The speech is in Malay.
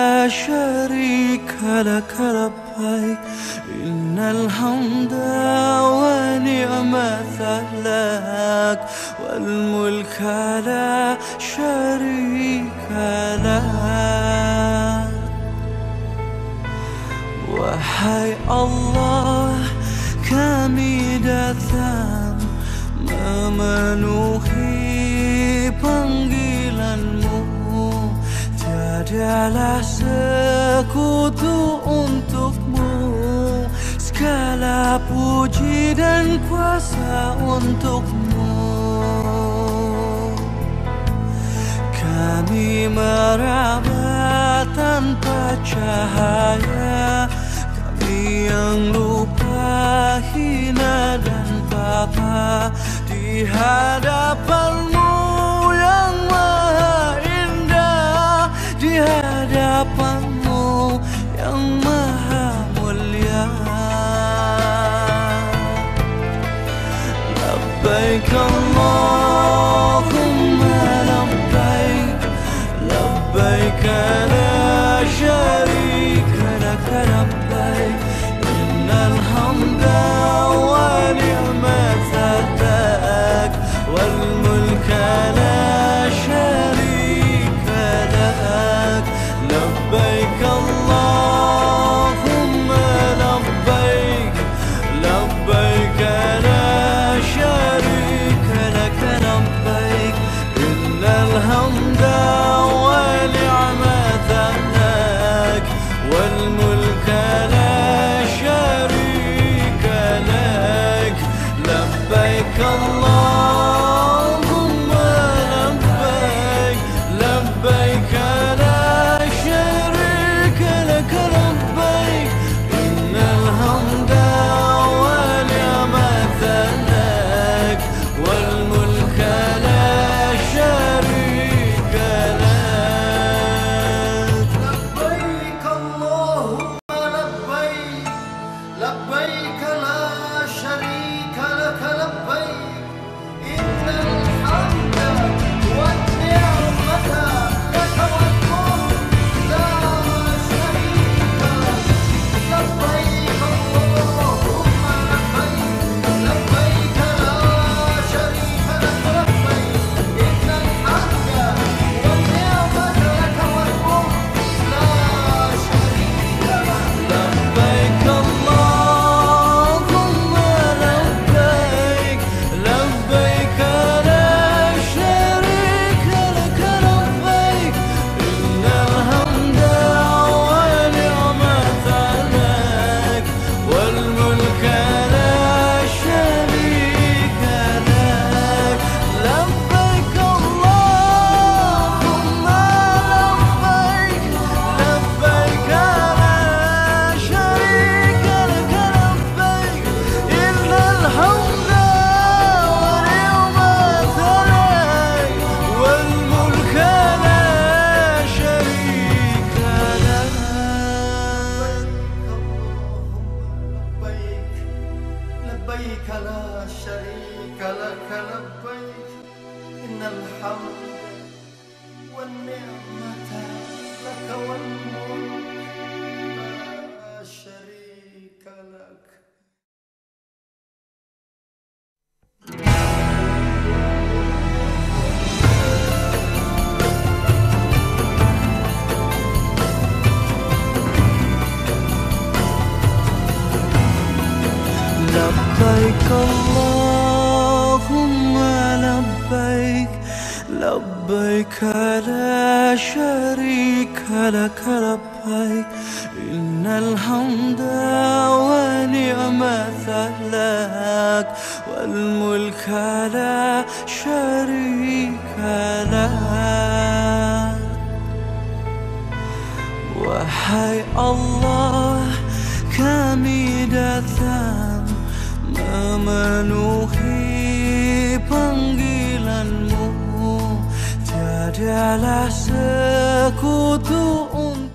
شريك لك لبيك إن الحمد ونعمة لك والملك لا شريك لك. Wahai Allah, kami datang memenuhi panggilan-Mu. Tiadalah sekutu untuk-Mu, segala puji dan kuasa untuk-Mu. Kami meraba tanpa cahaya, kami yang lupa, hina dan papa di hadapan-Mu yang maha indah, di hadapan-Mu yang maha mulia. Labbaik Allahumma labbaik, labbaik la syarika lak labbaik, innal hamda wa ni'mata lak wal mulka la syarika lak. Labbaik Allahumma labbaik, labbaik la syarika lak labbaik, innal hamda wa ni'mata lak wal mulka la syarika lak. Labbaik Allahumma labbaik, labbaik la syarika lak labbaik, innal hamda wa ni'mata lak wal mulka la syarika lak. لبيك اللهم لبيك، لبيك لا شريك لك لبيك، إن الحمد والنعمة لك والملك لا شريك لك. لبيك اللهم لبيك، لبيك لا شريك لك لبيك، إن الحمد والنعمة لك والملك لا شريك لك. لبيك اللهم لبيك، لبيك لا شريك لك لبيك، إن الحمد والنعمة لك والملك لا شريك لك. لبيك اللهم لبيك، لبيك لا شريك لك لبيك، إن الحمد والنعمة لك والملك لا شريك لك. لبيك، لبيك لا شريك لك لبيك، إن الحمد والنعمة لك والملك لا شريك لك. لبيك اللهم لبيك، لبيك لا شريك لك لبيك، إن الحمد ونعمة لك والملك لا شريك لك. Wahai Allah, kami datang memenuhi panggilan-Mu. Tiadalah sekutu untuk